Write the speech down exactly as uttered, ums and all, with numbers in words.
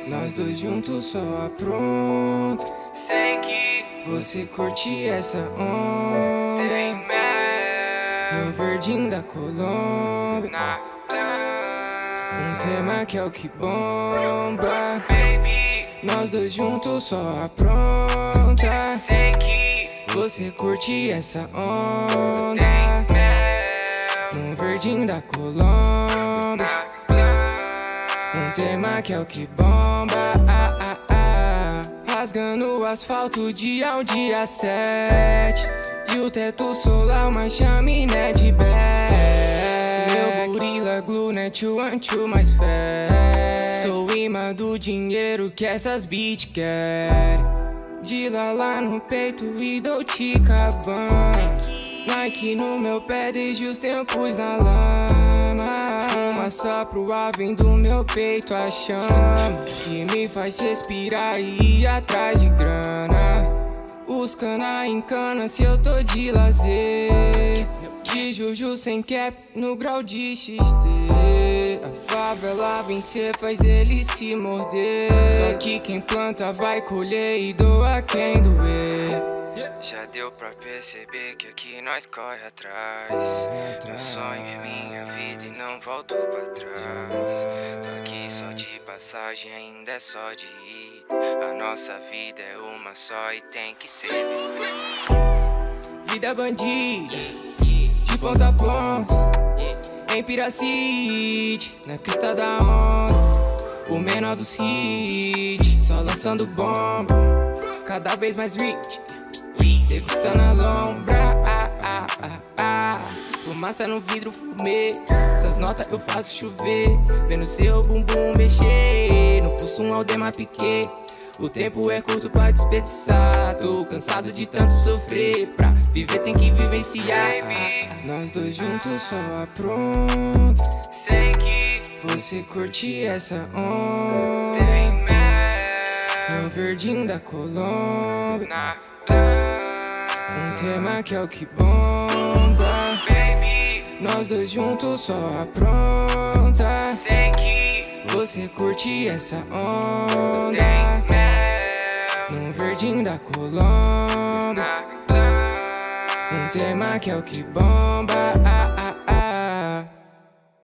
Nós dois juntos só apronta. Sei que você curte essa onda. Tem mel no verdinho da Colômbia, na um tema que é o que bomba. Baby, nós dois juntos só apronta. Sei que você curte essa onda. Tem mel no verdinho da Colômbia, um tema que é o que bomba. ah, ah, ah. Rasgando o asfalto dia ao dia sete. E o teto solar uma chaminé de back. Meu gorila glue, né, two one two mais fast. Sou imã do dinheiro que essas bitch querem. De Lala no peito e Dolce Gabbana. Nike no meu pé desde os tempos na lama. Fuma só pro ar, vem do meu peito a chama que me faz respirar e ir atrás de grana. Os cana encana se eu tô de lazer. De juju sem cap no grau de X T. A favela vencer faz ele se morder. Só que quem planta vai colher e doa quem doer. Já deu pra perceber que aqui nós corre atrás. Meu sonho é minha vida e não volto pra trás. Tô aqui só de passagem, ainda é só de ida. A nossa vida é uma só e tem que ser vivida. Vida bandida, de ponta a ponta, em Piracite, na crista da onda. O menor dos hits, só lançando bomba, cada vez mais rich, degustando a lombra. ah, ah, ah, ah. Fumaça no vidro, fumê. Essas notas eu faço chover. Vendo seu bumbum mexer. No pulso um Aldemar Piquet. O tempo é curto pra desperdiçar. Tô cansado de tanto sofrer. Pra viver tem que vivenciar. Nós dois juntos só apronta. Sei que você curte essa onda. Tem mel no verdinho da Colômbia, na um tema que é o que bomba. Baby, nós dois juntos só apronta. Sei que você curte essa onda. Tem mel no verdinho da Colômbia, um tema que é o que bomba.